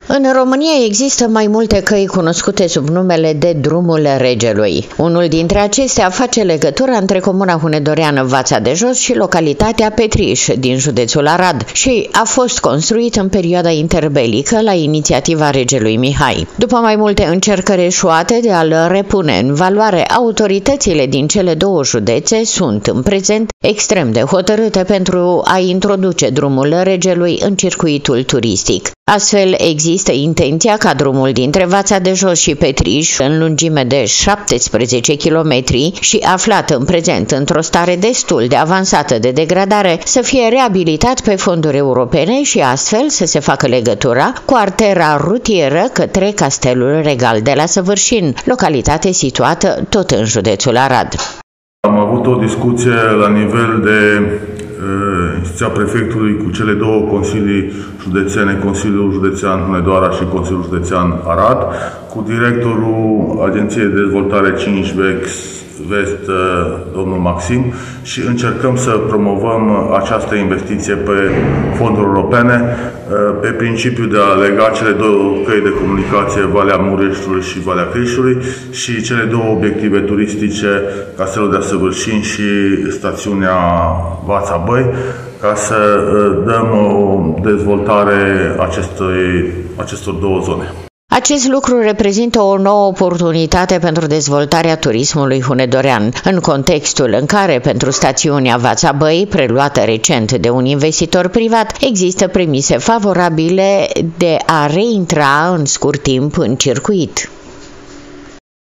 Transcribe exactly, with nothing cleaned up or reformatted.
În România există mai multe căi cunoscute sub numele de Drumul Regelui. Unul dintre acestea face legătura între comuna hunedoreană Vața de Jos și localitatea Petriș din județul Arad și a fost construit în perioada interbelică la inițiativa regelui Mihai. După mai multe încercări eșuate de a-l repune în valoare, autoritățile din cele două județe sunt în prezent extrem de hotărâte pentru a introduce Drumul Regelui în circuitul turistic. Astfel, există intenția ca drumul dintre Vața de Jos și Petriș, în lungime de șaptesprezece kilometri și aflat în prezent într-o stare destul de avansată de degradare, să fie reabilitat pe fonduri europene și astfel să se facă legătura cu artera rutieră către Castelul Regal de la Săvârșin, localitate situată tot în județul Arad. Am avut o discuție la nivel de instituția prefectului cu cele două consilii județene, Consiliul Județean Hunedoara și Consiliul Județean Arad, cu directorul Agenției de Dezvoltare cinci Vest, domnul Maxim, și încercăm să promovăm această investiție pe fonduri europene pe principiul de a lega cele două căi de comunicație, Valea Mureșului și Valea Crișului, și cele două obiective turistice, Castelul de Săvârșin și stațiunea Vața Băi, ca să dăm o dezvoltare acestui, acestor două zone. Acest lucru reprezintă o nouă oportunitate pentru dezvoltarea turismului hunedorean, în contextul în care, pentru stațiunea Vața Băi, preluată recent de un investitor privat, există premise favorabile de a reintra în scurt timp în circuit.